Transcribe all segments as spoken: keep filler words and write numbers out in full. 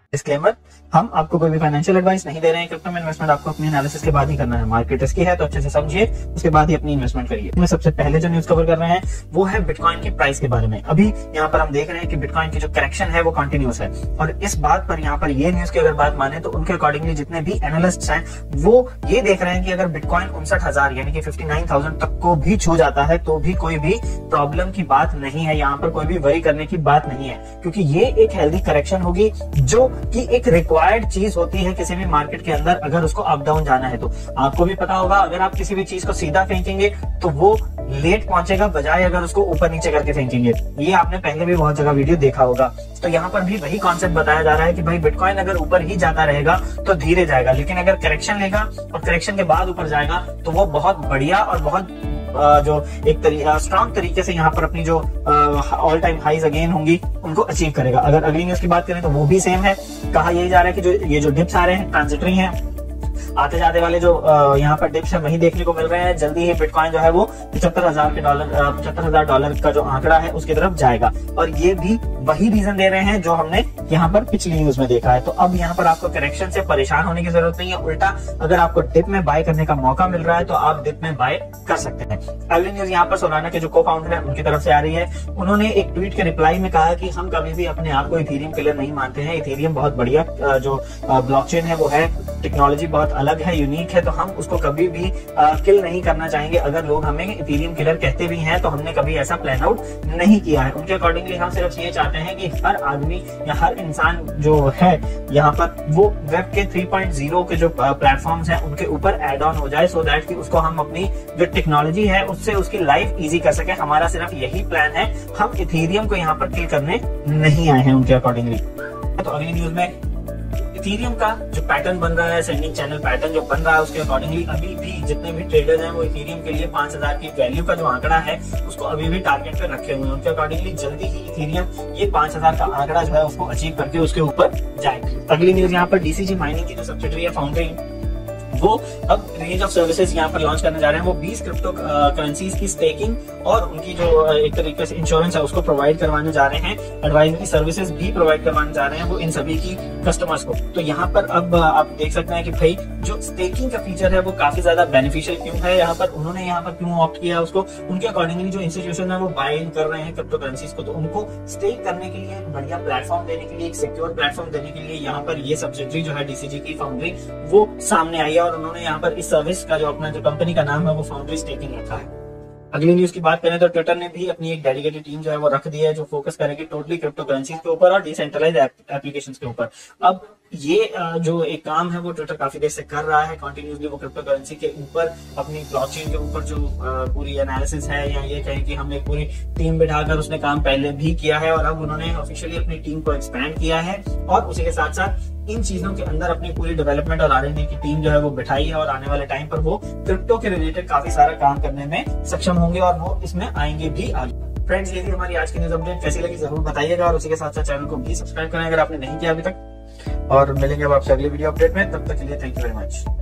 Disclaimer, हम आपको कोई भी फाइनेंशियल एडवाइस नहीं दे रहे हैं। क्रिप्टो में इन्वेस्टमेंट आपको अपनी एनालिसिस के बाद ही करना है। मार्केट रिस्की है तो अच्छे से समझिए, उसके बाद ही अपनी इन्वेस्टमेंट करिए। मैं सबसे पहले जो न्यूज कवर कर रहे हैं वो है बिटकॉइन की प्राइस के बारे में। अभी यहाँ पर हम देख रहे हैं कि बिटकॉइन की जो करेक्शन है वो कंटिन्यूस है, और इस बात पर यहाँ पर ये न्यूज की अगर बात माने तो उनके अकॉर्डिंगली जितने भी एनालिस्ट हैं वो ये देख रहे हैं कि अगर बिटकॉइन उनसठ हजार यानी कि फिफ्टी नाइन थाउजेंड तक को भी छू जाता है तो भी कोई भी प्रॉब्लम की बात नहीं है, यहाँ पर कोई भी वरी करने की बात नहीं है, क्योंकि ये एक हेल्दी करेक्शन होगी जो कि एक रिक्वायर्ड चीज होती है किसी भी मार्केट के अंदर। अगर उसको अप डाउन जाना है तो आपको भी पता होगा, अगर आप किसी भी चीज को सीधा फेंकेंगे तो वो लेट पहुंचेगा, बजाय अगर उसको ऊपर नीचे करके फेंकेंगे। ये आपने पहले भी बहुत जगह वीडियो देखा होगा। तो यहाँ पर भी वही कॉन्सेप्ट बताया जा रहा है कि भाई बिटकॉइन अगर ऊपर ही जाता रहेगा तो धीरे जाएगा, लेकिन अगर करेक्शन लेगा और करेक्शन के बाद ऊपर जाएगा तो वो बहुत बढ़िया और बहुत जो एक तरीका स्ट्रॉन्ग तरीके से यहाँ पर अपनी जो ऑल टाइम हाईज अगेन होंगी उनको अचीव करेगा। अगर अगली न्यूज की बात करें तो वो भी सेम है। कहा यही जा रहा है कि जो ये जो डिप्स आ रहे हैं ट्रांजिटरी हैं, आते जाते वाले जो यहाँ पर डिप्स है वही देखने को मिल रहे हैं। जल्दी ही बिटकॉइन जो है वो पचहत्तर हजार के डॉलर पचहत्तर हजार डॉलर का जो आंकड़ा है उसकी तरफ जाएगा, और ये भी वही रीजन दे रहे हैं जो हमने यहाँ पर पिछली न्यूज में देखा है। तो अब यहाँ पर आपको करेक्शन से परेशान होने की जरूरत नहीं है, उल्टा अगर आपको डिप में बाय करने का मौका मिल रहा है तो आप डिप में बाय कर सकते हैं। अगली न्यूज यहाँ पर सोलाना के जो को फाउंडर है उनकी तरफ से आ रही है। उन्होंने एक ट्वीट के रिप्लाई में कहा कि हम कभी भी अपने आप को इथेरियम किलर नहीं मानते हैं। इथेरियम बहुत बढ़िया जो ब्लॉकचेन है वो है, टेक्नोलॉजी बहुत अलग है, यूनिक है, तो हम उसको कभी भी आ, किल नहीं करना चाहेंगे। अगर लोग हमें इथेरियम किलर कहते भी हैं तो हमने कभी ऐसा प्लान आउट नहीं किया है। उनके अकॉर्डिंगली हम सिर्फ ये चाहते हैं कि हर आदमी या हर इंसान जो है यहाँ पर वो वेब के थ्री पॉइंट ज़ीरो के जो प्लेटफॉर्म्स हैं उनके ऊपर एड ऑन हो जाए, सो दैट कि उसको हम अपनी जो टेक्नोलॉजी है उससे उसकी लाइफ इजी कर सके। हमारा सिर्फ यही प्लान है, हम इथेरियम को यहाँ पर किल करने नहीं आए हैं उनके अकॉर्डिंगली। तो अगली न्यूज में इथेरियम का जो पैटर्न बन रहा है, सेंडिंग चैनल पैटर्न जो बन रहा है, उसके अकॉर्डिंगली अभी भी जितने भी ट्रेडर्स हैं वो इथेरियम के लिए पांच हजार की वैल्यू का जो आंकड़ा है उसको अभी भी टारगेट पे रखे हुए हैं। उनके अकॉर्डिंगली जल्दी ही इथेरियम ये पांच हजार का आंकड़ा जो है उसको अचीव करके उसके ऊपर जाएगा। अगली न्यूज यहाँ पर डीसीजी माइनिंग की जो सब्सिडरी है फाउंड्री, वो अब रेंज ऑफ सर्विसेज यहाँ पर लॉन्च करने जा रहे हैं। वो बीस क्रिप्टो करेंसीज की स्टेकिंग और उनकी जो एक तरीके से इंश्योरेंस है उसको प्रोवाइड करवाने जा रहे हैं। एडवाइजरी सर्विसेज भी प्रोवाइड करवाने जा रहे हैं वो इन सभी की कस्टमर्स को। तो यहाँ पर अब आप देख सकते हैं कि भाई जो स्टेकिंग का फीचर है वो काफी ज्यादा बेनिफिशियल क्यों है, यहाँ पर उन्होंने यहाँ पर क्यों ऑप्ट किया उसको। उनके अकॉर्डिंगली जो इंस्टीट्यूशन है वो बाय इन कर रहे हैं क्रिप्टो करेंसीज को, तो उनको स्टेक करने के लिए एक बढ़िया प्लेटफॉर्म देने के लिए, एक सिक्योर प्लेटफॉर्म देने के लिए यहाँ पर ये सब्सिडरी जो है डीसीजी की फाउंड्री वो सामने आई है, और उन्होंने यहाँ पर इस सर्विस का जो अपना जो कंपनी का नाम है वो फाउंड्री स्टेकिंग रखा है। अगली न्यूज की बात करें तो ट्विटर ने भी अपनी एक डेडिकेटेड टीम जो है वो रख दी है जो फोकस करेगी टोटली क्रिप्टो करेंसीज के ऊपर और डिसेंट्रलाइज एप्लीकेशंस के ऊपर। अब ये जो एक काम है वो ट्विटर काफी देर से कर रहा है कंटिन्यूसली। वो क्रिप्टो करेंसी के ऊपर अपनी ब्लॉकचेन के ऊपर जो पूरी एनालिसिस है, या ये कहें कि हमने पूरी टीम बिठाकर उसने काम पहले भी किया है, और अब उन्होंने ऑफिशियली अपनी टीम को एक्सपैंड किया है, और उसी के साथ साथ इन चीजों के अंदर अपनी पूरी डेवलपमेंट और आर एंड डी की टीम जो है वो बिठाई है, और आने वाले टाइम पर वो क्रिप्टो के रिलेटेड काफी सारा काम करने में सक्षम होंगे और वो इसमें आएंगे भी आगे। फ्रेंड्स, ये थी हमारी आज की न्यूज अपडेट। कैसी लगी जरूर बताइएगा, और उसी के साथ साथ चैनल को भी सब्सक्राइब करें अगर आपने नहीं किया अभी तक। और मिलेंगे अब आपसे अगली वीडियो अपडेट में, तब तक के लिए थैंक यू वेरी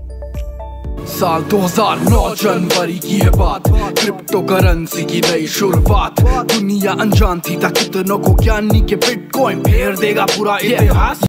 मच। साल दो हज़ार नौ जनवरी की है बात, क्रिप्टो करेंसी की नई शुरुआत। दुनिया अनजान थी, था कितनों को ज्ञानी के बिटकॉइन फेर देगा पूरा इतिहास।